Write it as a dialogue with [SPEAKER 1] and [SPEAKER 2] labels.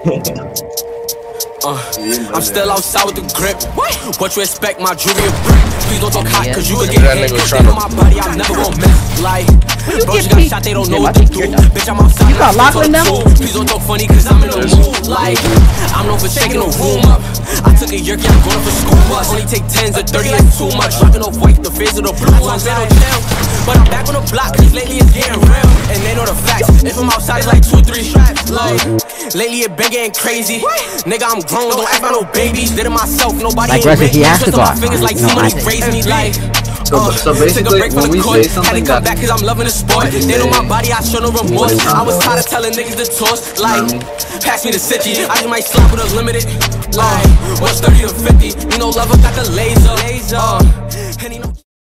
[SPEAKER 1] I'm still outside with the grip. What you expect, my jewelry a brick? Please don't talk hot, cause you can get hit. Stay on my body, I'm never gon' miss. Like, bro, you got shot, they don't know what to do. Bitch, I'm outside, you got locked now? Please don't talk funny, cause I'm in the mood. Like, I'm known for shaking the room up. I took a yerky, I'm going for school bus. Only take 10s or 30, that's too much. Rockin' off white, the face of the blue ones, they don't chill. But I'm back on the block, cause lately it's getting real. And they know the facts, if I'm outside, it's like 2 or 3 straps. Like, lately it been getting crazy. Nigga, I'm grown, don't act about no babies. Did it myself, nobody ain't make me. Twist on my fingers like somebody raised me. Like,
[SPEAKER 2] so basically, when we say something
[SPEAKER 1] that back cause I'm loving the sport. They know my body, I show no remorse. I was tired of telling niggas to toss. Like, pass me the city, I just might slap with unlimited. Like, what's 30 or 50? You know, lover got the laser.